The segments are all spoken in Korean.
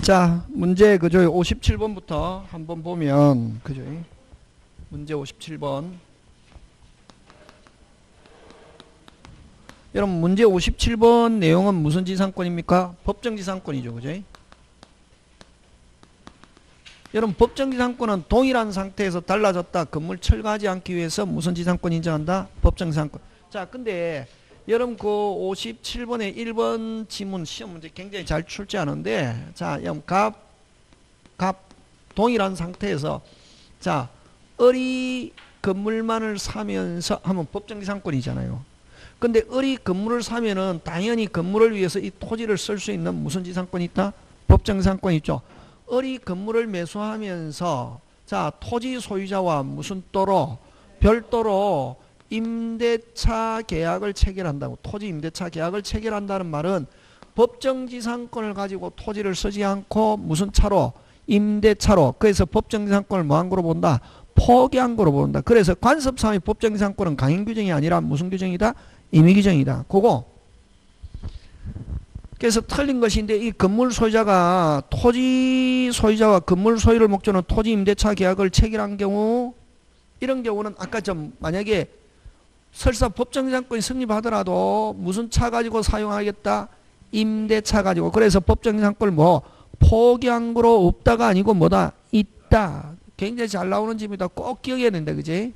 자, 문제 그죠? 57번부터 한번 보면 그죠? 문제 57번. 여러분 문제 57번 내용은 무슨 지상권입니까? 법정지상권이죠. 그죠? 여러분 법정지상권은 동일한 상태에서 달라졌다. 건물 철거하지 않기 위해서 무슨 지상권 인정한다? 법정지상권. 자, 근데 여러분 그 57번의 1번 지문 시험 문제 굉장히 잘 출제하는데, 자, 여러분 갑 동일한 상태에서 자, 을이 건물만을 사면서 하면 법정지상권이잖아요. 근데 을이 건물을 사면은 당연히 건물을 위해서 이 토지를 쓸 수 있는 무슨 지상권이 있다? 법정지상권이 있죠. 을이 건물을 매수하면서 자, 토지 소유자와 무슨 또로 별도로 임대차 계약을 체결한다고. 토지 임대차 계약을 체결한다는 말은 법정지상권을 가지고 토지를 쓰지 않고 무슨 차로? 임대차로. 그래서 법정지상권을 뭐한 거로 본다? 포기한 거로 본다. 그래서 관습상의 법정지상권은 강행규정이 아니라 무슨 규정이다? 임의규정이다. 그거. 그래서 틀린 것인데, 이 건물 소유자가 토지 소유자와 건물 소유를 목적으로 토지 임대차 계약을 체결한 경우, 이런 경우는 아까 좀 만약에 설사 법정지상권이 성립하더라도 무슨 차 가지고 사용하겠다? 임대차 가지고. 그래서 법정지상권을 뭐 포기한 거로 없다가 아니고 뭐다? 있다. 굉장히 잘 나오는 집이다. 꼭 기억해야 된다. 그지?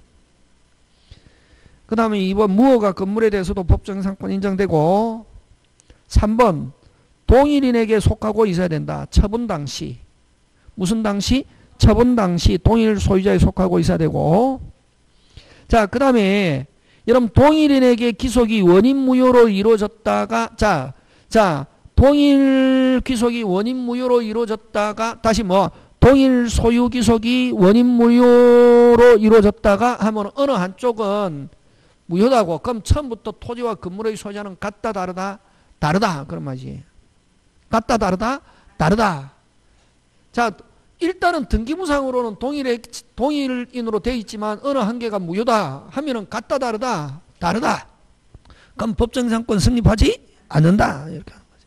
그 다음에 2번 무허가 건물에 대해서도 법정지상권 인정되고, 3번 동일인에게 속하고 있어야 된다. 처분 당시. 무슨 당시? 처분 당시 동일 소유자에 속하고 있어야 되고. 자, 그 다음에 여러분 동일인에게 귀속이 원인 무효로 이루어졌다가 자 동일 귀속이 원인 무효로 이루어졌다가 다시 뭐 동일 소유 귀속이 원인 무효로 이루어졌다가 하면 어느 한쪽은 무효다고. 그럼 처음부터 토지와 건물의 소유자는 같다 다르다? 다르다. 그런 말이지. 같다 다르다? 다르다. 자, 일단은 등기부상으로는 동일인으로 되어 있지만 어느 한 개가 무효다 하면은 같다 다르다? 다르다. 그럼 법정지상권 성립하지 않는다. 이렇게 하는 거지.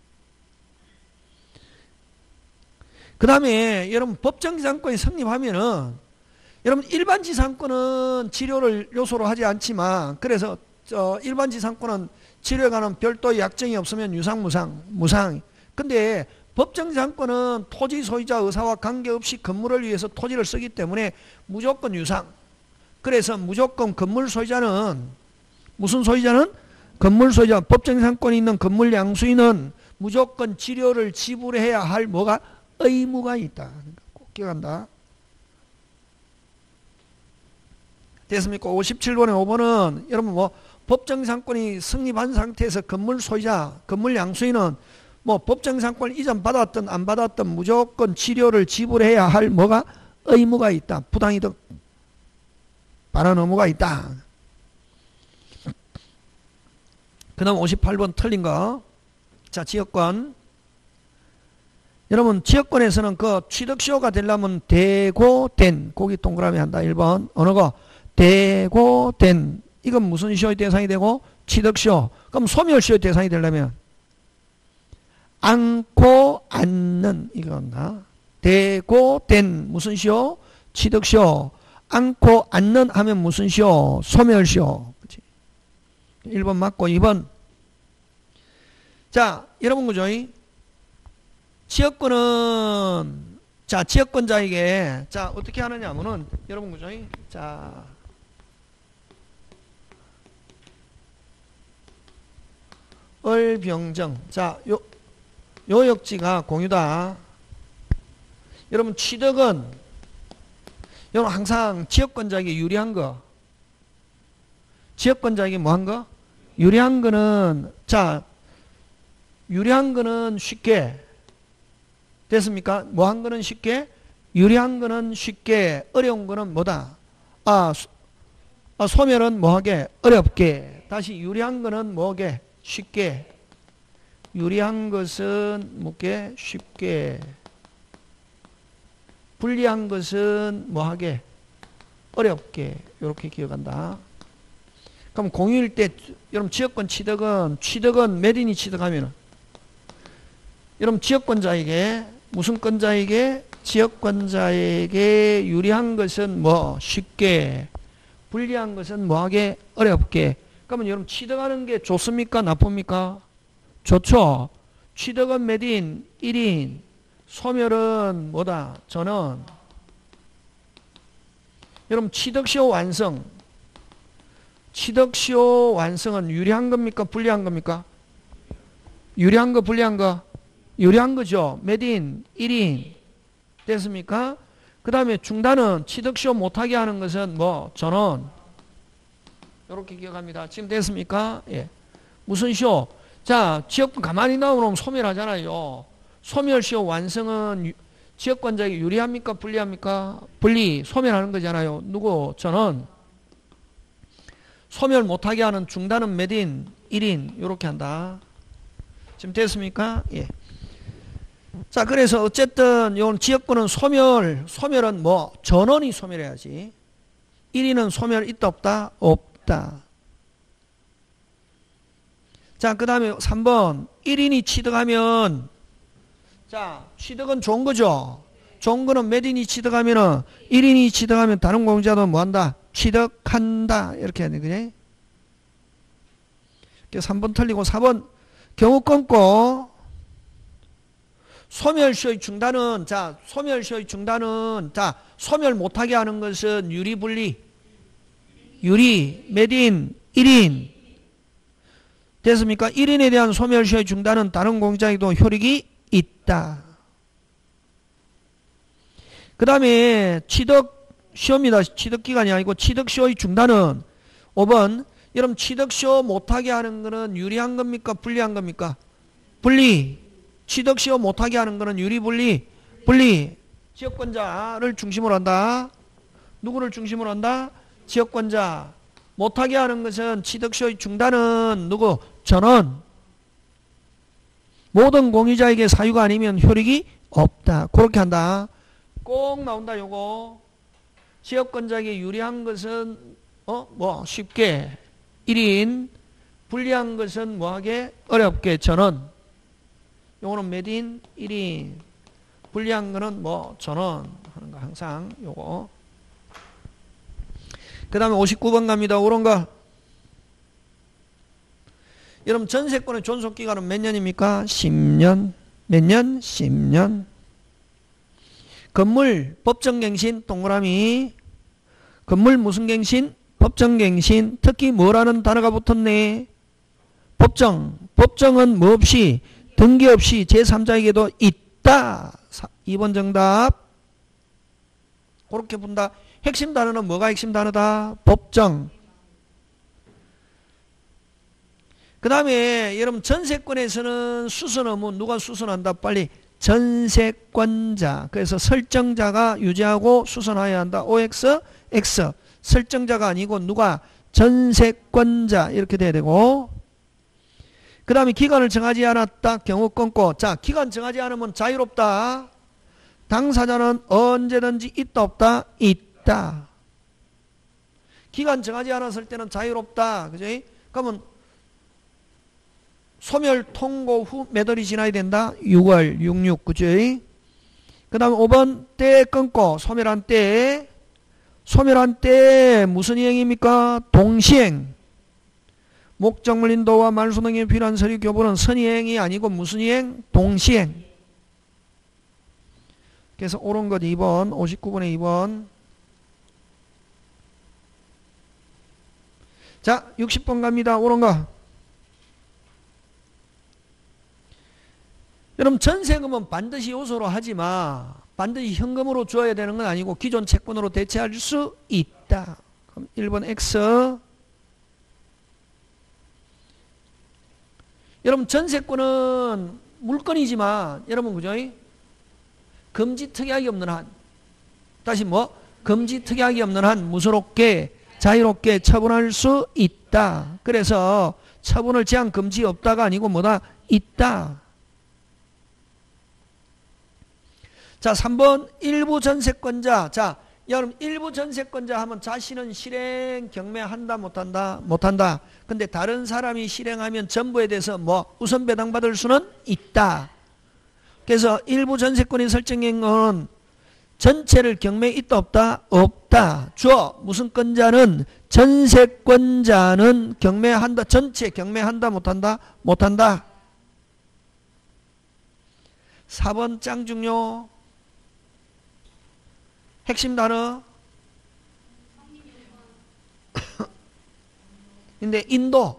그 다음에 여러분 법정지상권이 성립하면은 여러분 일반지상권은 치료를 요소로 하지 않지만, 그래서 일반지상권은 치료에 관한 별도의 약정이 없으면 유상 무상. 근데 법정지상권은 토지 소유자 의사와 관계없이 건물을 위해서 토지를 쓰기 때문에 무조건 유상. 그래서 무조건 건물 소유자는 무슨 소유자는? 건물 소유자. 법정지상권이 있는 건물 양수인은 무조건 지료를 지불해야 할 뭐가? 의무가 있다. 꼭 기억한다. 됐습니까? 57번에 5번은 여러분 뭐 법정지상권이 성립한 상태에서 건물 소유자, 건물 양수인은 뭐 법정지상권을 이전 받았든 안 받았든 무조건 치료를 지불해야 할 뭐가? 의무가 있다. 부당이득 반환 의무가 있다. 그 다음 58번 틀린 거. 자, 지역권. 여러분 지역권에서는 그 취득시효가 되려면 대고된, 거기 동그라미 한다. 1번 어느 거? 대고된. 이건 무슨 시효의 대상이 되고? 취득시효. 그럼 소멸시효의 대상이 되려면 않고 않는 이건가? 대고된 무슨 시효? 취득시효. 않고 않는 하면 무슨 시효? 소멸시효. 그치? 1번 맞고 2번. 자, 여러분 그죠? 지역권은 자, 지역권자에게 자, 어떻게 하느냐 하면은 여러분 그죠? 자, 을병정. 자, 요역지가 공유다. 여러분 취득은 여러분 항상 지역권자에게 유리한 거. 지역권자에게 뭐 한 거? 유리한 거는 자, 유리한 거는 쉽게 됐습니까? 뭐 한 거는 쉽게? 유리한 거는 쉽게, 어려운 거는 뭐다? 소멸은 뭐하게? 어렵게. 다시 유리한 거는 뭐하게? 쉽게. 유리한 것은 뭐게? 쉽게. 불리한 것은 뭐하게? 어렵게. 이렇게 기억한다. 그럼 공유일 때 여러분 지역권 취득은 매린이 취득하면은 여러분 지역권자에게 무슨 권자에게? 지역권자에게 유리한 것은 뭐 쉽게, 불리한 것은 뭐하게? 어렵게. 그러면 여러분 취득하는 게 좋습니까? 나쁩니까? 좋죠. 취득은 몇 인? 1인. 소멸은 뭐다? 전원. 여러분 취득시효 완성. 취득시효 완성은 유리한 겁니까? 불리한 겁니까? 유리한 거, 불리한 거? 유리한 거죠. 몇 인? 1인. 됐습니까? 그 다음에 중단은 취득시효 못하게 하는 것은 뭐? 전원. 이렇게 기억합니다. 지금 됐습니까? 예. 무슨 시효? 자, 지역권 가만히 나오면 소멸하잖아요. 소멸시효 완성은 지역권자에게 유리합니까? 불리합니까? 분리. 소멸하는 거잖아요. 누구? 전원. 소멸 못하게 하는 중단은 몇 인? 1인. 이렇게 한다. 지금 됐습니까? 예. 자, 그래서 어쨌든 요 지역권은 소멸은 뭐? 전원이 소멸해야지. 1인은 소멸 있다 없다? 없다. 자, 그 다음에 3번 1인이 취득하면, 자, 취득은 좋은 거죠. 좋은 거는 몇 인이 취득하면은 1인이 취득하면 다른 공자도 뭐 한다? 취득한다. 이렇게 해야 되겠네. 3번 틀리고 4번 경우 끊고 소멸시효의 중단은, 자, 소멸시효의 중단은, 자, 소멸 못하게 하는 것은 유리, 분리? 유리. 몇 인? 1인. 됐습니까? 1인에 대한 소멸시효의 중단은 다른 공자에도 효력이 있다. 그 다음에 취득시효입니다. 취득기간이 아니고 취득시효의 중단은 5번 여러분 취득시효 못하게 하는 것은 유리한 겁니까? 불리한 겁니까? 분리. 취득시효 못하게 하는 것은 유리, 분리? 분리. 지역권자를 중심으로 한다. 누구를 중심으로 한다? 지역권자. 못하게 하는 것은 취득시효의 중단은 누구? 전원. 모든 공유자에게 사유가 아니면 효력이 없다. 그렇게 한다. 꼭 나온다. 요거. 지역권자에게 유리한 것은 뭐 쉽게 1인, 불리한 것은 뭐하게? 어렵게 전원. 요거는 몇 인? 1인. 불리한 거는 뭐 전원 하는 거 항상 요거. 그 다음에 59번 갑니다. 옳은 거. 여러분 전세권의 존속기간은 몇 년입니까? 10년. 몇 년? 10년. 건물 법정갱신 동그라미. 건물 무슨 갱신? 법정갱신. 특히 뭐라는 단어가 붙었네? 법정. 법정은 뭐 없이? 등기 없이 제3자에게도 있다. 2번 정답. 그렇게 본다. 핵심 단어는 뭐가 핵심 단어다? 법정. 그 다음에 여러분 전세권에서는 수선 의무 누가 수선한다? 빨리. 전세권자. 그래서 설정자가 유지하고 수선해야 한다. OX, X. 설정자가 아니고 누가? 전세권자. 이렇게 돼야 되고. 그 다음에 기간을 정하지 않았다. 경우 끊고. 자, 기간 정하지 않으면 자유롭다. 당사자는 언제든지 있다 없다? 있다. 기간 정하지 않았을 때는 자유롭다. 그죠? 그러면 소멸 통고 후 몇 월이 지나야 된다? 6월, 66. 그죠? 그 다음에 5번 때 끊고 소멸한 때. 소멸한 때 무슨 이행입니까? 동시행. 목적물 인도와 말소 등에 필요한 서류 교부는 선이행이 아니고 무슨 이행? 동시행. 그래서 옳은 것 2번, 59번에 2번. 자, 60번 갑니다. 옳은 거. 여러분 전세금은 반드시 요소로 하지 마. 반드시 현금으로 줘야 되는 건 아니고 기존 채권으로 대체할 수 있다. 그럼 1번 X. 여러분 전세권은 물건이지만 여러분 그죠? 금지 특약이 없는 한, 다시 뭐? 금지 특약이 없는 한 무소롭게 자유롭게 처분할 수 있다. 그래서 처분을 제한 금지 없다가 아니고 뭐다? 있다. 자, 3번 일부 전세권자. 자, 여러분 일부 전세권자 하면 자신은 실행 경매한다 못한다? 못한다. 근데 다른 사람이 실행하면 전부에 대해서 뭐 우선 배당받을 수는 있다. 그래서 일부 전세권이 설정된 건 전체를 경매에 있다 없다? 없다. 주어 무슨 건자는 전세권자는 경매한다. 전체 경매한다 못한다? 못한다. 4번 짱 중요. 핵심 단어. 근데 인도.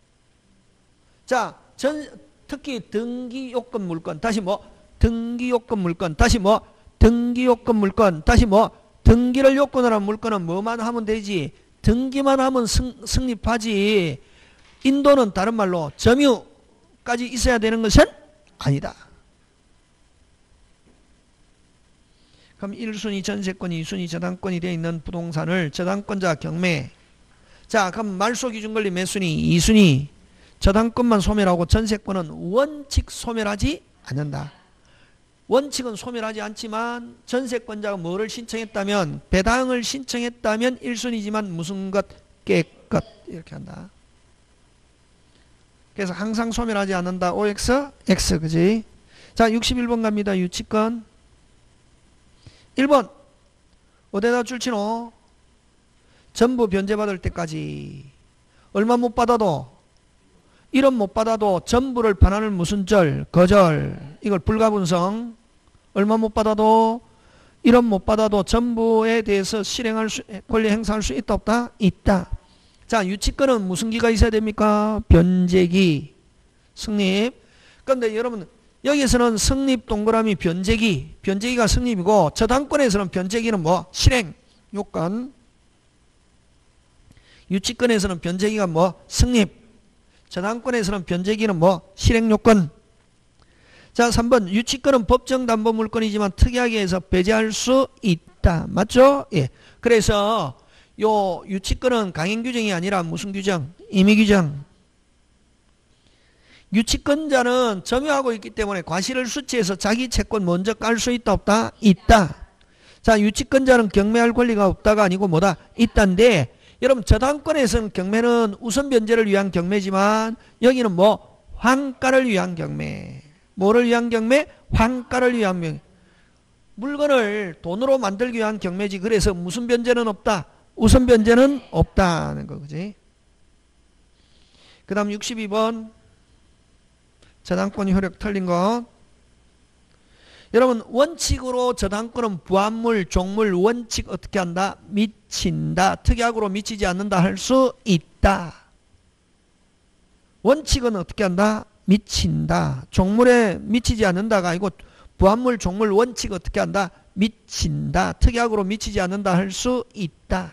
자, 특히 등기요건 물건. 다시 뭐? 등기요건 물건. 다시 뭐? 등기요건 물건. 다시 뭐? 등기를 요건으로 한 물건은 뭐만 하면 되지? 등기만 하면 성립하지. 인도는 다른 말로 점유까지 있어야 되는 것은 아니다. 그럼 1순위 전세권이 2순위 저당권이 되어 있는 부동산을 저당권자 경매. 자, 그럼 말소기준권리 몇 순위? 2순위. 저당권만 소멸하고 전세권은 원칙 소멸하지 않는다. 원칙은 소멸하지 않지만 전세권자가 뭐를 신청했다면 배당을 신청했다면 1순위지만 무슨 것? 깨끗 이렇게 한다. 그래서 항상 소멸하지 않는다. OX, X 그지? 자 61번 갑니다. 유치권 1번 어디다 줄치노? 전부 변제받을 때까지 얼마 못 받아도 1원 못 받아도 전부를 반환을 무슨 절? 거절. 이걸 불가분성. 얼마 못 받아도 1원 못 받아도 전부에 대해서 실행할 수, 권리 행사할 수 있다 없다? 있다. 자 유치권은 무슨 기가 있어야 됩니까? 변제기. 성립. 그런데 여러분 여기서는 성립 동그라미 변제기. 변제기가 성립이고 저당권에서는 변제기는 뭐? 실행 요건. 유치권에서는 변제기가 뭐? 성립. 저당권에서는 변제기는 뭐? 실행요건. 자 3번 유치권은 법정담보물건이지만 특이하게 해서 배제할 수 있다. 맞죠? 예. 그래서 요 유치권은 강행규정이 아니라 무슨 규정? 임의규정. 유치권자는 점유하고 있기 때문에 과실을 수취해서 자기 채권 먼저 깔 수 있다 없다? 있다. 자 유치권자는 경매할 권리가 없다가 아니고 뭐다? 있다인데 여러분 저당권에서는 경매는 우선 변제를 위한 경매지만 여기는 뭐? 환가를 위한 경매. 뭐를 위한 경매? 환가를 위한 경매. 물건을 돈으로 만들기 위한 경매지. 그래서 무슨 변제는 없다? 우선 변제는 없다는 거 그지? 그 다음 62번 저당권 효력 틀린 것. 여러분 원칙으로 저당권은 부합물, 종물, 원칙 어떻게 한다? 미친다. 특약으로 미치지 않는다 할 수 있다. 원칙은 어떻게 한다? 미친다. 종물에 미치지 않는다가 아니고 부합물, 종물, 원칙 어떻게 한다? 미친다. 특약으로 미치지 않는다 할 수 있다.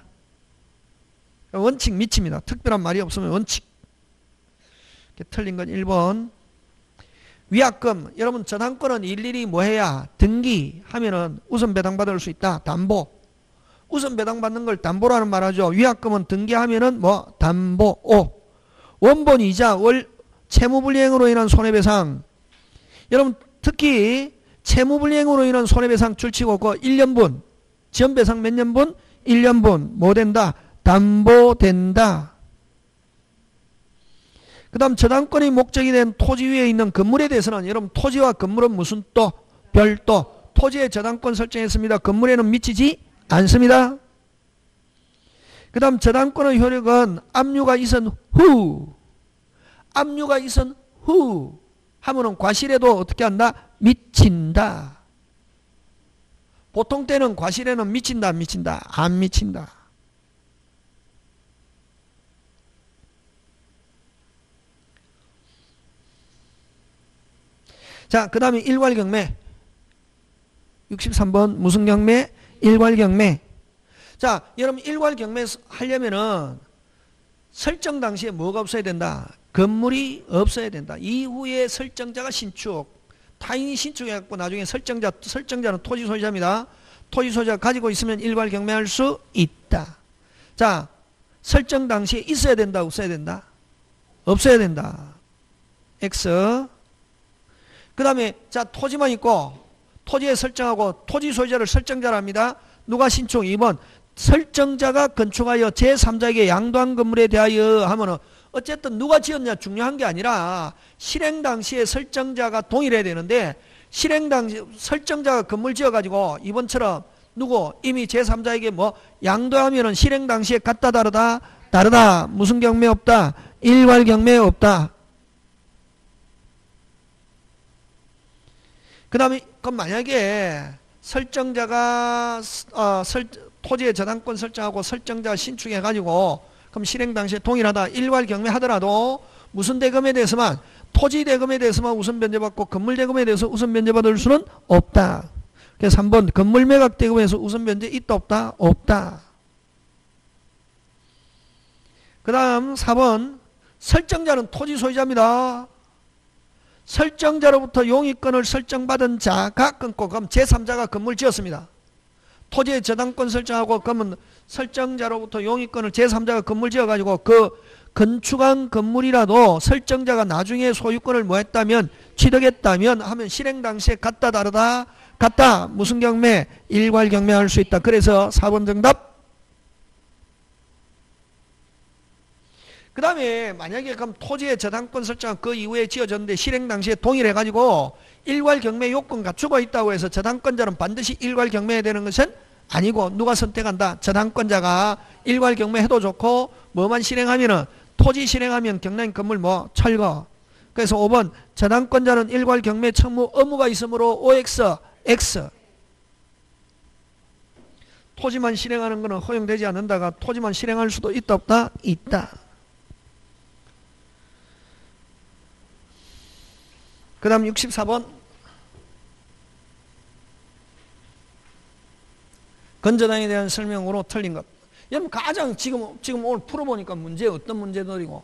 원칙 미칩니다. 특별한 말이 없으면 원칙. 틀린 건 1번. 위약금. 여러분 저당권은 일일이 뭐 해야? 등기하면은 우선 배당받을 수 있다. 담보. 우선 배당받는 걸 담보라는 말하죠. 위약금은 등기하면은 뭐? 담보. 원본 이자 채무불이행으로 인한 손해배상. 여러분 특히 채무불이행으로 인한 손해배상 줄치고 그 1년분 지연배상 몇 년분? 1년분 뭐 된다? 담보된다. 그 다음 저당권의 목적이 된 토지 위에 있는 건물에 대해서는 여러분 토지와 건물은 무슨 또? 별도. 토지에 저당권 설정했습니다. 건물에는 미치지 않습니다. 그 다음 저당권의 효력은 압류가 있은 후. 압류가 있은 후 하면은 과실에도 어떻게 한다? 미친다. 보통 때는 과실에는 미친다 안 미친다? 안 미친다. 자, 그 다음에 일괄경매. 63번 무슨 경매? 일괄경매. 자, 여러분 일괄경매 하려면은 설정 당시에 뭐가 없어야 된다? 건물이 없어야 된다. 이후에 설정자가 신축. 타인이 신축해갖고 나중에 설정자는 토지 소유자입니다. 토지 소유자가 가지고 있으면 일괄경매할 수 있다. 자, 설정 당시에 있어야 된다, 없어야 된다? 없어야 된다. X. 그 다음에 자 토지만 있고 토지에 설정하고 토지 소유자를 설정자라 합니다. 누가 신축? 2번 설정자가 건축하여 제3자에게 양도한 건물에 대하여 하면은 어쨌든 누가 지었냐 중요한 게 아니라 실행 당시에 설정자가 동일해야 되는데 실행 당시 설정자가 건물 지어가지고 이번처럼 누구 이미 제3자에게 뭐 양도하면은 실행 당시에 같다 다르다 다르다 무슨 경매 없다 일괄 경매 없다. 그 다음에 그럼 만약에 설정자가 토지의 저당권 설정하고 설정자가 신축해가지고 그럼 실행 당시에 동일하다 일괄 경매하더라도 무슨 대금에 대해서만 토지 대금에 대해서만 우선 변제받고 건물 대금에 대해서 우선 변제받을 수는 없다. 그래서 3번 건물 매각 대금에서 우선 변제 있다 없다? 없다. 그 다음 4번 설정자는 토지 소유자입니다. 설정자로부터 용익권을 설정받은 자가 끊고 그럼 제3자가 건물 지었습니다. 토지의 저당권 설정하고 그러면 설정자로부터 용익권을 제3자가 건물 지어가지고 그 건축한 건물이라도 설정자가 나중에 소유권을 뭐 했다면 취득했다면 하면 실행 당시에 같다 다르다 같다 무슨 경매 일괄 경매할 수 있다. 그래서 4번 정답. 그 다음에 만약에 그럼 토지의 저당권 설정은 그 이후에 지어졌는데 실행 당시에 동일해가지고 일괄 경매 요건 갖추고 있다고 해서 저당권자는 반드시 일괄 경매해야 되는 것은 아니고 누가 선택한다? 저당권자가 일괄 경매해도 좋고 뭐만 실행하면은 토지 실행하면 경량 건물 뭐 철거. 그래서 5번 저당권자는 일괄 경매 청무 의무가 있으므로 OX X. 토지만 실행하는 것은 허용되지 않는다가 토지만 실행할 수도 있다 없다? 있다. 그 다음 64번 건저당에 대한 설명으로 틀린 것. 여러분 가장 지금 오늘 풀어보니까 문제 어떤 문제들이고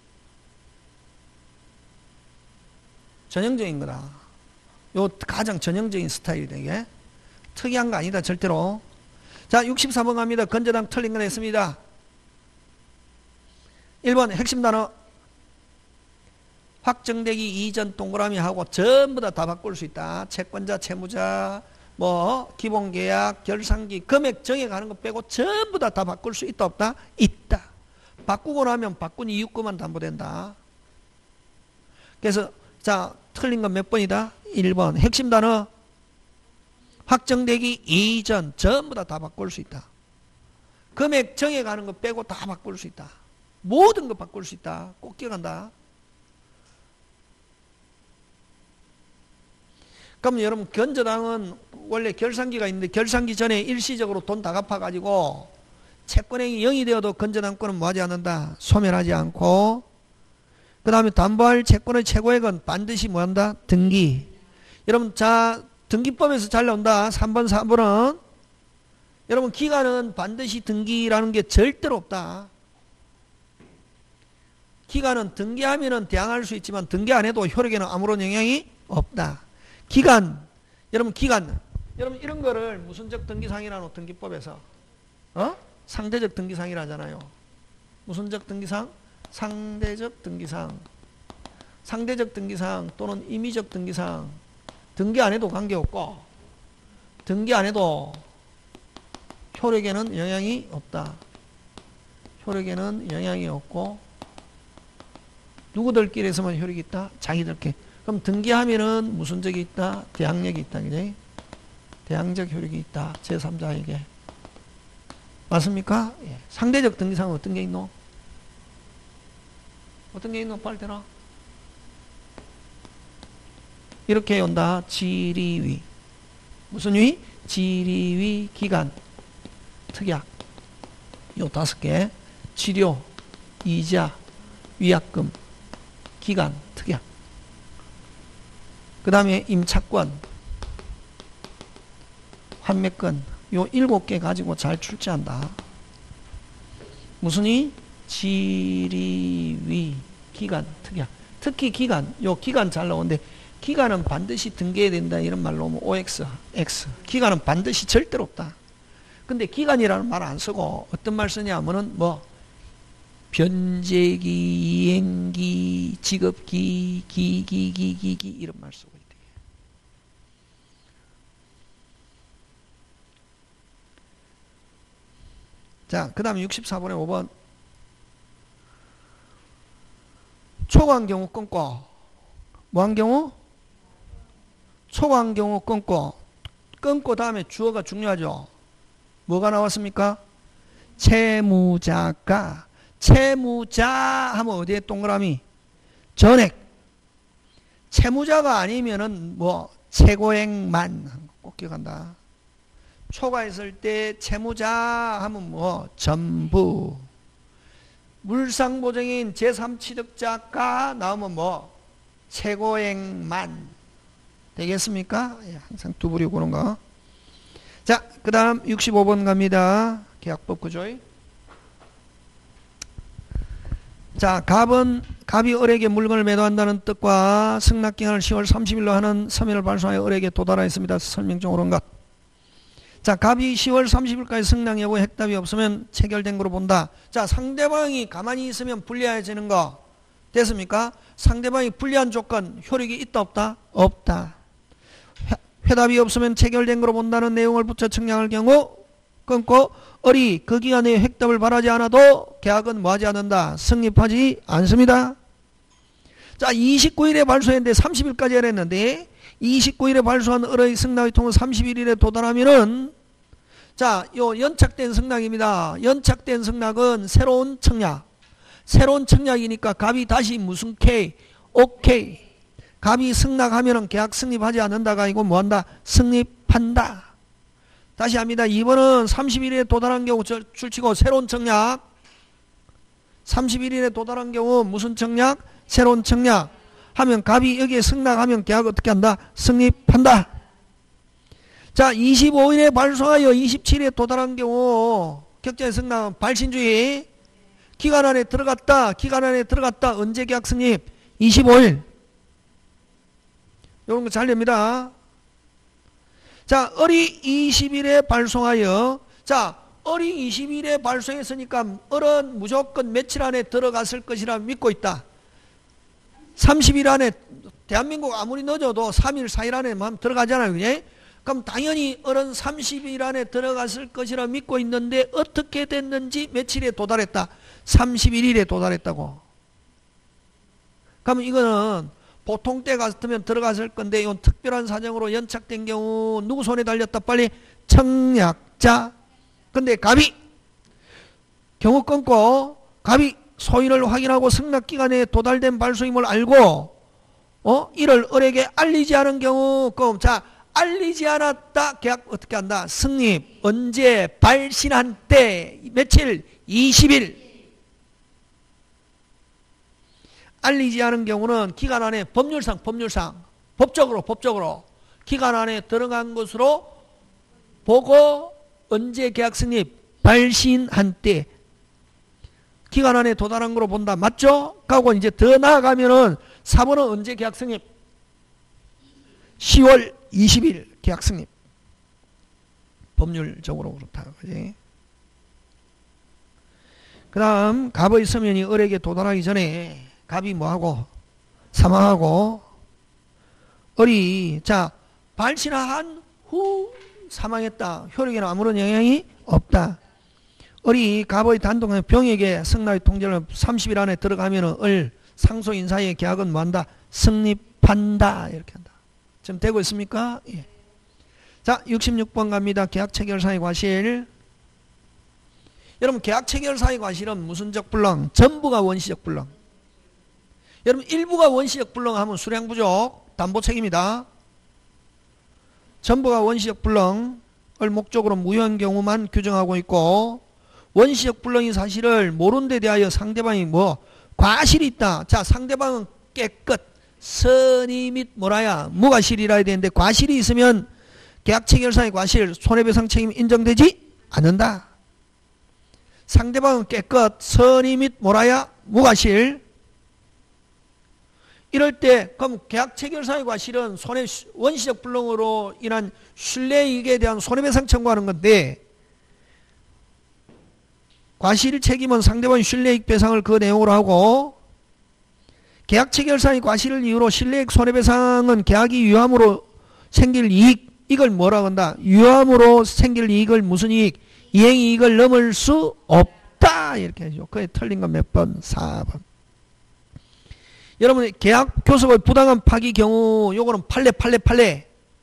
전형적인 거다. 요 가장 전형적인 스타일이 되게 특이한 거 아니다 절대로. 자 64번 갑니다. 건저당 틀린 거 냈습니다. 1번 핵심 단어 확정되기 이전 동그라미 하고 전부 다 바꿀 수 있다. 채권자, 채무자, 뭐 기본계약, 결산기, 금액 정해가는 거 빼고 전부 다 바꿀 수 있다 없다? 있다. 바꾸고 나면 바꾼 이유권만 담보된다. 그래서 자 틀린 건 몇 번이다? 1번 핵심 단어 확정되기 이전 전부 다 바꿀 수 있다. 금액 정해가는 거 빼고 다 바꿀 수 있다. 모든 거 바꿀 수 있다. 꼭 기억한다. 그럼 여러분 건저당은 원래 결산기가 있는데 결산기 전에 일시적으로 돈 다 갚아가지고 채권액이 0이 되어도 건저당권은 뭐하지 않는다? 소멸하지 않고 그 다음에 담보할 채권의 최고액은 반드시 뭐한다? 등기. 여러분 자 등기법에서 잘 나온다. 3번 4번은 여러분 기간은 반드시 등기라는 게 절대로 없다. 기간은 등기하면은 대항할 수 있지만 등기 안 해도 효력에는 아무런 영향이 없다. 기간, 여러분 기간, 여러분 이런 거를 무슨적 등기상이라노 등기법에서 상대적 등기상이라 하잖아요. 무슨적 등기상? 상대적 등기상. 상대적 등기상 또는 임의적 등기상. 등기 안 해도 관계없고 등기 안 해도 효력에는 영향이 없다. 효력에는 영향이 없고 누구들끼리서만 효력이 있다? 자기들끼리. 그럼 등기하면은 무슨 적이 있다? 대항력이 있다. 그지? 대항적 효력이 있다. 제3자에게. 맞습니까? 예. 상대적 등기상은 어떤 게 있노? 어떤 게 있노? 빨리 대라. 이렇게 온다. 지리위. 무슨 위? 지리위 기간. 특약. 요 5개. 치료, 이자, 위약금, 기간, 특약. 그 다음에 임차권, 환매권 요 7개 가지고 잘 출제한다. 무슨 이? 지리위, 기간, 특약. 특히 기간, 요 기간 잘 나오는데 기간은 반드시 등기해야 된다 이런 말로 오면 OX, X. 기간은 반드시 절대로 없다. 근데 기간이라는 말 안 쓰고 어떤 말 쓰냐면은 뭐 변제기, 이행기, 직업기, 기기 이런 말 쓰고 있대. 자, 그 다음에 64번에 5번. 초과한 경우 끊고, 뭐 한 경우? 초과한 경우 끊고 다음에 주어가 중요하죠. 뭐가 나왔습니까? 채무자가. 채무자 하면 어디에 동그라미? 전액. 채무자가 아니면은 뭐 최고액만 꼭 기억한다. 초과했을 때 채무자 하면 뭐 전부. 물상보증인 제3취득자가 나오면 뭐 최고액만 되겠습니까? 항상 두부리고 그런 거. 자, 그 다음 65번 갑니다. 계약법 구조의. 자, 갑이 을에게 물건을 매도한다는 뜻과 승낙기간을 10월 30일로 하는 서면을 발송하여 을에게 도달하였습니다. 설명 중 옳은 것. 자, 갑이 10월 30일까지 승낙 여부에 해답이 없으면 체결된 거로 본다. 자, 상대방이 가만히 있으면 불리해지는 거 됐습니까? 상대방이 불리한 조건, 효력이 있다 없다? 없다. 회답이 없으면 체결된 거로 본다는 내용을 붙여 청량할 경우 끊고 을이 그 기간 내에 획답을 바라지 않아도 계약은 뭐하지 않는다. 성립하지 않습니다. 자, 29일에 발송했는데 30일까지 했는데 29일에 발송한 을의 승낙의 통은 31일에 도달하면은 자, 요 연착된 승낙입니다. 연착된 승낙은 새로운 청약. 새로운 청약이니까 갑이 다시 무슨 K? 오케이. 갑이 승낙하면은 계약 성립하지 않는다가 이거 뭐한다? 성립한다. 다시 합니다. 2번은 31일에 도달한 경우 줄치고 새로운 청약. 31일에 도달한 경우 무슨 청약? 새로운 청약. 하면 갑이 여기에 승낙하면 계약 어떻게 한다? 성립한다. 자, 25일에 발송하여 27일에 도달한 경우 격자의 승낙은 발신주의. 기간 안에 들어갔다. 기간 안에 들어갔다. 언제 계약 성립? 25일. 이런 거 잘 됩니다. 자, 을이 20일에 발송하여, 자, 을이 20일에 발송했으니까 을은 무조건 며칠 안에 들어갔을 것이라 믿고 있다. 30일 안에, 대한민국 아무리 늦어도 3일, 4일 안에 들어가잖아요. 그지? 그럼 당연히 을은 30일 안에 들어갔을 것이라 믿고 있는데 어떻게 됐는지 며칠에 도달했다. 31일에 도달했다고. 그럼 이거는 보통 때 같으면 들어갔을 건데 이건 특별한 사정으로 연착된 경우 누구 손에 달렸다? 빨리 청약자. 근데 갑이 경우 끊고 갑이 소인을 확인하고 승낙기간에 도달된 발송임을 알고 이를 을에게 알리지 않은 경우 그럼 자, 알리지 않았다. 계약 어떻게 한다? 성립. 언제? 발신한 때. 며칠? 20일. 알리지 않은 경우는 기간 안에 법률상 법적으로 기간 안에 들어간 것으로 보고 언제 계약 성립? 발신한 때. 기간 안에 도달한 거로 본다. 맞죠? 하고 이제 더 나아가면은 4번은 언제 계약 성립? 10월 20일 계약 성립. 법률적으로 그렇다. 그지? 그 다음 갑의 서면이 을에게 도달하기 전에 갑이 뭐하고? 사망하고 을이 자 발신한 후 사망했다. 효력에는 아무런 영향이 없다. 을이 갑의 단독 병에게 승낙의 통지를 30일 안에 들어가면은 을 상소인사의 계약은 뭐한다? 성립한다. 이렇게 한다. 지금 되고 있습니까? 예. 자, 66번 갑니다. 계약 체결사의 과실. 여러분, 계약 체결사의 과실은 무슨적 불능? 전부가 원시적 불능. 여러분, 일부가 원시적 불능 하면 수량 부족, 담보 책임이다. 전부가 원시적 불능을 목적으로 무효한 경우만 규정하고 있고, 원시적 불능의 사실을 모르는 데 대하여 상대방이 뭐 과실이 있다. 자, 상대방은 깨끗. 선의 및 뭐라야 무과실이라 해야 되는데 과실이 있으면 계약 체결상의 과실 손해배상 책임 인정되지 않는다. 상대방은 깨끗 선의 및 뭐라야 무과실. 이럴 때 그럼 계약 체결상의 과실은 원시적 불능으로 인한 신뢰이익에 대한 손해배상 청구하는 건데 과실 책임은 상대방의 신뢰이익 배상을 그 내용으로 하고 계약 체결상의 과실을 이유로 신뢰이익 손해배상은 계약이 유함으로 생길 이익, 이걸 뭐라고 한다? 유함으로 생길 이익을 무슨 이익? 이행이익을 넘을 수 없다. 이렇게 하죠. 그게 틀린 건 몇 번? 4번. 여러분, 계약 교섭의 부당한 파기 경우 요거는 판례.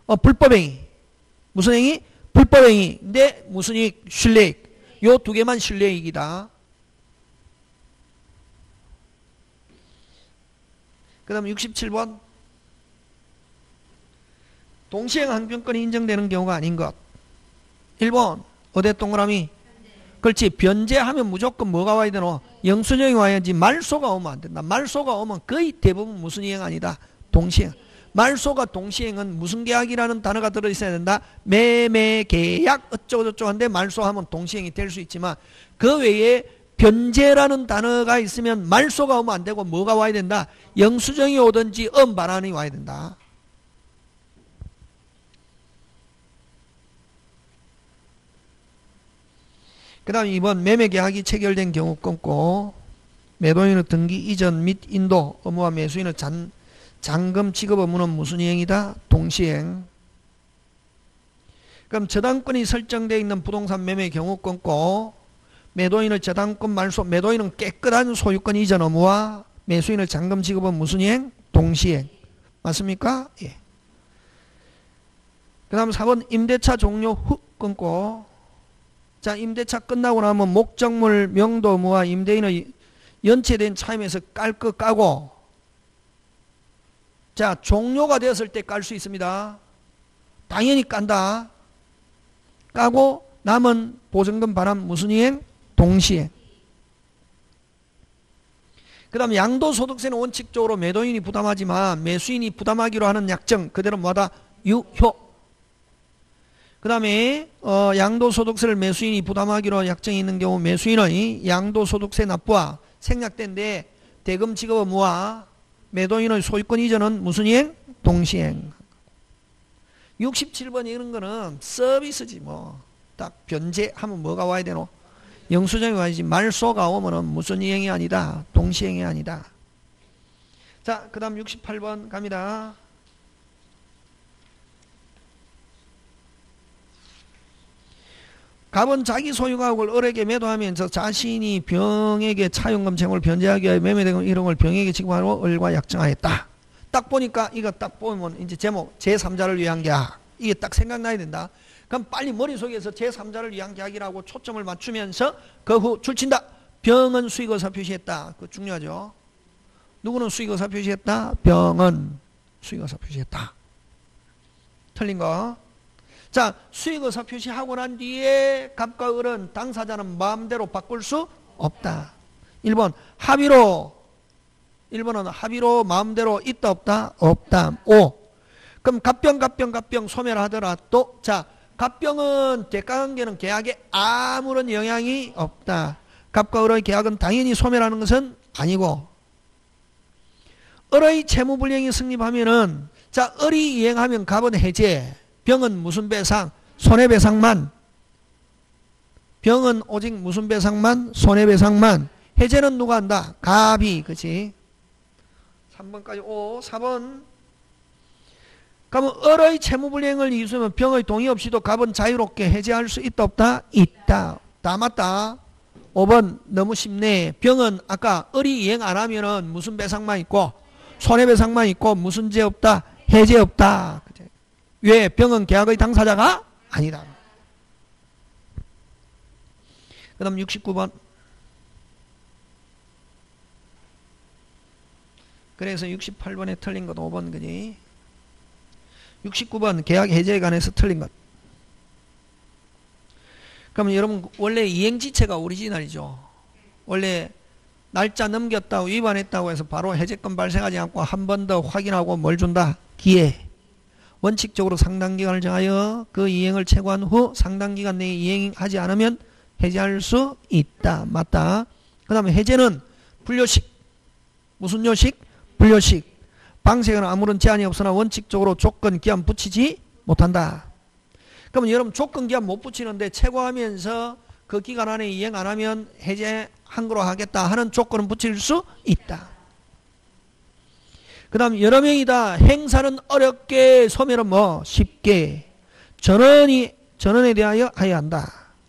불법행위. 무슨 행위? 불법행위인데 무슨 이익? 실내이익. 요 두 개만 실내이익이다. 그 다음 67번. 동시행 항변권이 인정되는 경우가 아닌 것. 1번 어디 동그라미? 그렇지. 변제하면 무조건 뭐가 와야 되노? 영수증이 와야지. 말소가 오면 안 된다. 말소가 오면 거의 대부분 무슨 이행 아니다. 동시행. 말소가 동시행은 무슨 계약이라는 단어가 들어있어야 된다. 매매 계약 어쩌고저쩌고 한데 말소하면 동시행이 될 수 있지만 그 외에 변제라는 단어가 있으면 말소가 오면 안 되고 뭐가 와야 된다. 영수증이 오든지 반환이 와야 된다. 그 다음 2번 매매계약이 체결된 경우 끊고 매도인의 등기 이전 및 인도 의무와 매수인의 잔금 지급 의무는 무슨 이행이다? 동시행. 그럼 저당권이 설정되어 있는 부동산 매매의 경우 끊고 매도인의 저당권 말소, 매도인은 깨끗한 소유권 이전 의무와 매수인의 잔금 지급은 무슨 이행? 동시행. 맞습니까? 예. 그 다음 4번 임대차 종료 후 끊고 자, 임대차 끝나고 나면 목적물 명도 의무와 임대인의 연체된 차임에서 깔 거 까고 자, 종료가 되었을 때 깔 수 있습니다. 당연히 깐다. 까고 남은 보증금 반환 무슨 이행? 동시행. 그 다음 양도소득세는 원칙적으로 매도인이 부담하지만 매수인이 부담하기로 하는 약정 그대로 뭐다? 유효. 그 다음에 양도소득세를 매수인이 부담하기로 약정이 있는 경우 매수인의 양도소득세 납부와 생략된데 대금 지급 의무와 매도인의 소유권 이전은 무슨 이행? 동시행. 67번 이런 거는 서비스지 뭐. 딱 변제하면 뭐가 와야 되노? 영수증이 와야지. 말소가 오면은 무슨 이행이 아니다. 동시행이 아니다. 자, 그 다음 68번 갑니다. 갑은 자기 소유가옥을 을에게 매도하면서 자신이 병에게 차용금 채무를 변제하기 위해 매매된 이런 걸 병에게 지급하고 을과 약정하였다. 딱 보니까 이거 딱 보면 이제 제목 제3자를 위한 계약 이게 딱 생각나야 된다. 그럼 빨리 머릿속에서 제3자를 위한 계약이라고 초점을 맞추면서 그 후 줄친다. 병은 수익의사 표시했다. 그거 중요하죠. 누구는 수익의사 표시했다? 병은 수익의사 표시했다. 틀린 거. 자, 수익의사 표시하고 난 뒤에 갑과 을은 당사자는 마음대로 바꿀 수 없다. 1번 합의로 1번은 합의로 마음대로 있다 없다? 없다. 5. 그럼 갑병 소멸하더라도 자, 갑병은 대가관계는 계약에 아무런 영향이 없다. 갑과 을의 계약은 당연히 소멸하는 것은 아니고 을의 채무불이행이 성립하면은 자, 을이 이행하면 갑은 해제 병은 무슨 배상? 손해배상만. 병은 오직 무슨 배상만? 손해배상만. 해제는 누가 한다? 갑이. 그치? 3번까지 5. 4번. 그러면 을의 채무불이행을 이유하면 병의 동의 없이도 갑은 자유롭게 해제할 수 있다 없다? 있다. 다 맞다. 5번 너무 쉽네. 병은 아까 을이 이행 안 하면은 무슨 배상만 있고 손해배상만 있고 무슨 죄 없다? 해제 없다. 왜? 병은 계약의 당사자가 아니다. 그 다음 69번. 그래서 68번에 틀린 것 5번 그지? 69번 계약 해제에 관해서 틀린 것. 그러면 여러분 원래 이행지체가 오리지널이죠. 원래 날짜 넘겼다고 위반했다고 해서 바로 해제권 발생하지 않고 한 번 더 확인하고 뭘 준다? 기회. 원칙적으로 상당기간을 정하여 그 이행을 최고한 후 상당기간 내에 이행하지 않으면 해제할 수 있다. 맞다. 그 다음에 해제는 분료식. 무슨 요식? 분료식. 방식에는 아무런 제한이 없으나 원칙적으로 조건 기한 붙이지 못한다. 그러면 여러분 조건 기한 못 붙이는데 최고하면서 그 기간 안에 이행 안 하면 해제한 거로 하겠다 하는 조건은 붙일 수 있다. 그 다음 여러 명이다. 행사는 어렵게 소멸은 뭐 쉽게. 전원에 대하여 하여야 한다.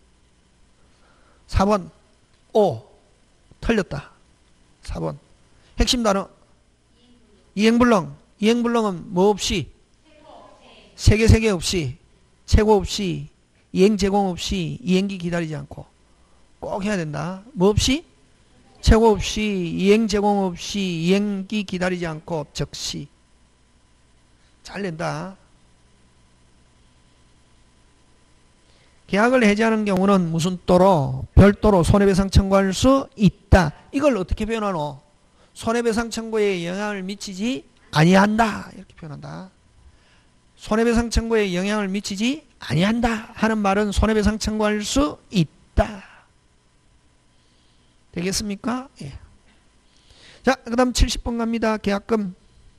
4번 5 틀렸다. 4번 핵심 단어 이행불능. 이행불능은 뭐 없이 세계 없이, 최고 없이, 이행 제공 없이, 이행기 기다리지 않고 꼭 해야 된다. 뭐 없이? 최고 없이, 이행 제공 없이, 이행기 기다리지 않고 즉시. 잘 낸다. 계약을 해지하는 경우는 무슨 또로? 별도로 손해배상 청구할 수 있다. 이걸 어떻게 표현하노? 손해배상 청구에 영향을 미치지 아니한다. 이렇게 표현한다. 손해배상 청구에 영향을 미치지 아니한다 하는 말은 손해배상 청구할 수 있다. 되겠습니까? 예. 자, 그 다음 70번 갑니다. 계약금.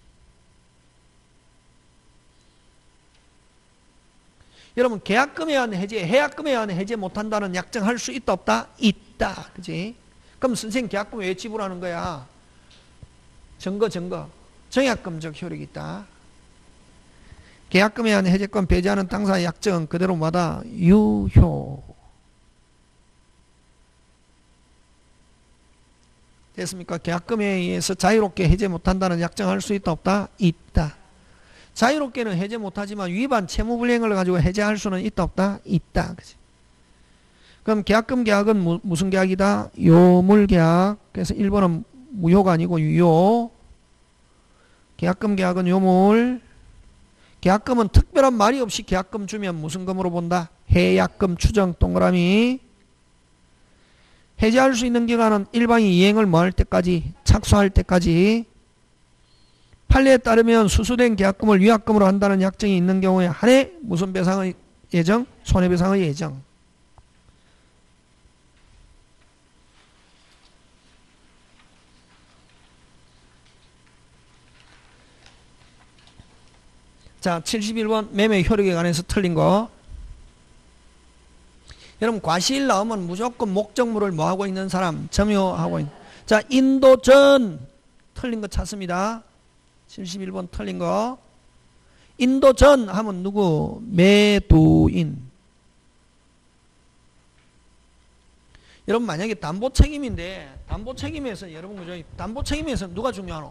여러분, 계약금에 의한 해제, 해약금에 의한 해제 못한다는 약정할 수 있다 없다? 있다. 그지? 그럼 선생님 계약금 왜 지불하는 거야? 증거. 정약금적 효력이 있다. 계약금에 의한 해제권 배제하는 당사의 약정은 그대로마다 유효. 됐습니까? 계약금에 의해서 자유롭게 해제 못한다는 약정할 수 있다 없다? 있다. 자유롭게는 해제 못하지만 위반 채무불이행을 가지고 해제할 수는 있다 없다? 있다. 그치? 그럼 계약금 계약은 무슨 계약이다? 요물계약. 그래서 1번은 무효가 아니고 유효. 계약금 계약은 요물. 계약금은 특별한 말이 없이 계약금 주면 무슨 금으로 본다? 해약금 추정 동그라미. 해제할 수 있는 기간은 일방이 이행을 뭐 할 때까지? 착수할 때까지. 판례에 따르면 수수된 계약금을 위약금으로 한다는 약정이 있는 경우에 한해 무슨 배상의 예정? 손해배상의 예정. 자, 71번 매매 효력에 관해서 틀린 거. 여러분, 과실 나오면 무조건 목적물을 뭐 하고 있는 사람? 점유하고 있는. 자, 인도전 틀린 거 찾습니다. 71번 틀린 거. 인도전 하면 누구? 매도인. 여러분, 만약에 담보책임인데 담보책임에서 여러분 그죠? 담보책임에서 누가 중요하노?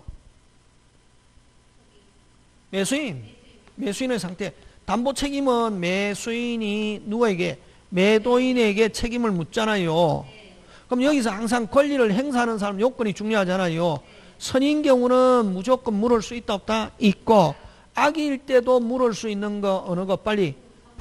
매수인. 매수인의 상태. 담보책임은 매수인이 누구에게? 매도인에게 책임을 묻잖아요. 그럼 여기서 항상 권리를 행사하는 사람 요건이 중요하잖아요. 선인 경우는 무조건 물을 수 있다 없다? 있고, 악일 때도 물을 수 있는 거 어느 거? 빨리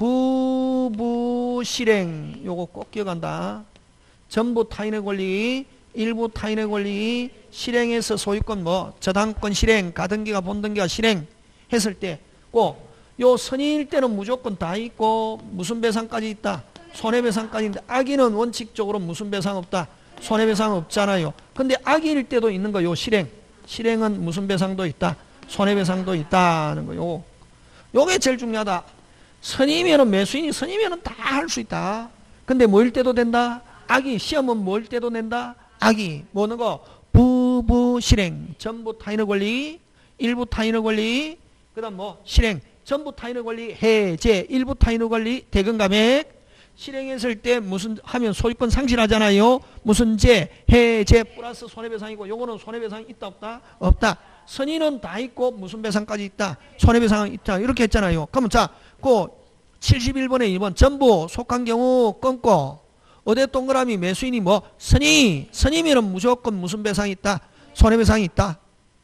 부부실행. 요거 꼭 기억한다. 전부 타인의 권리, 일부 타인의 권리, 실행해서 소유권 뭐 저당권 실행, 가등기가 본등기가 실행 했을 때 꼭 요 선인일 때는 무조건 다 있고 무슨 배상까지 있다? 손해배상까지 있는데 악인은 원칙적으로 무슨 배상 없다? 손해배상 없잖아요. 근데 악일 때도 있는 거 요 실행. 실행은 무슨 배상도 있다? 손해배상도 있다는 거요. 요게 제일 중요하다. 선이면은 매수인이 선이면은 다 할 수 있다. 근데 뭐일 때도 된다? 악이. 시험은 뭐일 때도 낸다? 악이. 뭐는 거? 부부 실행. 전부 타인의 권리, 일부 타인의 권리, 그 다음 뭐 실행. 전부 타인의 권리 해제, 일부 타인의 권리 대금감액. 실행했을 때 무슨 하면 소유권 상실하잖아요. 무슨 제, 해제 플러스 손해배상이고 요거는 손해배상이 있다 없다? 없다. 선인은 다 있고 무슨 배상까지 있다? 손해배상이 있다. 이렇게 했잖아요. 그러면 자, 그 71번에 1번 전부 속한 경우 끊고 어디 동그라미 매수인이 뭐? 선이. 선이면은 무조건 무슨 배상이 있다? 손해배상이 있다.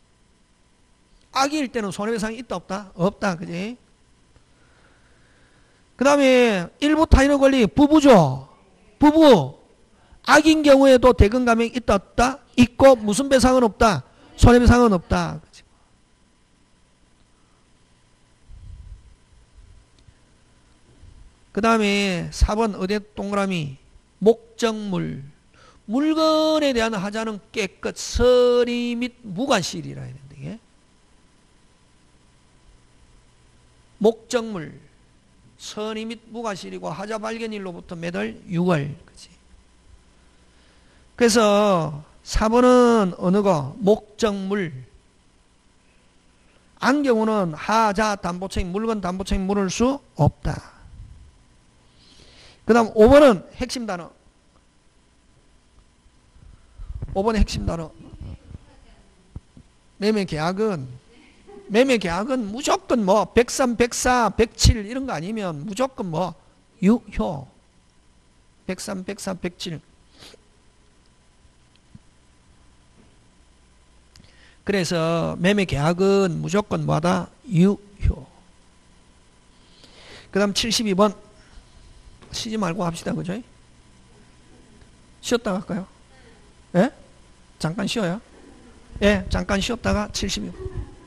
악일 때는 손해배상이 있다 없다? 없다. 그지? 그 다음에 일부 타인의 권리 부부죠. 부부. 악인 경우에도 대금감액 있다 없다? 있고 무슨 배상은 없다? 손해배상은 없다. 그치? 그 다음에 4번 어디 동그라미 목적물. 물건에 대한 하자는 깨끗 서리 및 무과실이라 해야 되는데 이게. 목적물 선의 및 무과실이고 하자 발견일로부터 매달 6월. 그치? 그래서 4번은 어느 거? 목적물. 안 경우는 하자 담보책임 물건 담보책임 물을 수 없다. 그 다음 5번은 핵심 단어. 5번의 핵심 단어. 매매 계약은 매매 계약은 무조건 뭐 103, 104, 107 이런 거 아니면 무조건 뭐 유효. 103, 104, 107. 그래서 매매 계약은 무조건 뭐다? 유효. 그 다음 72번. 쉬지 말고 합시다. 그죠? 쉬었다 갈까요? 예? 잠깐 쉬어요. 예, 잠깐 쉬었다가 72번.